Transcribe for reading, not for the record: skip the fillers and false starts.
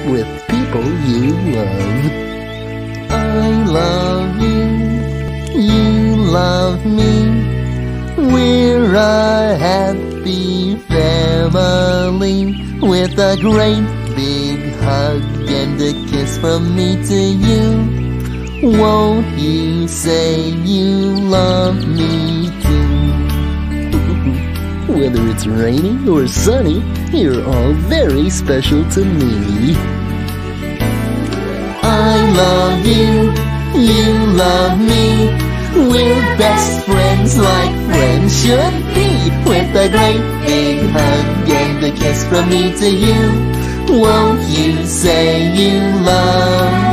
with people you love. I love you, you love me. We're a happy family with a great big hug and a kiss from me to you. Won't you say you love me too? Whether it's rainy or sunny, you're all very special to me. I love you, you love me. We're best friends like friends should be, with a great big hug and a kiss from me to you. Won't you say you love me?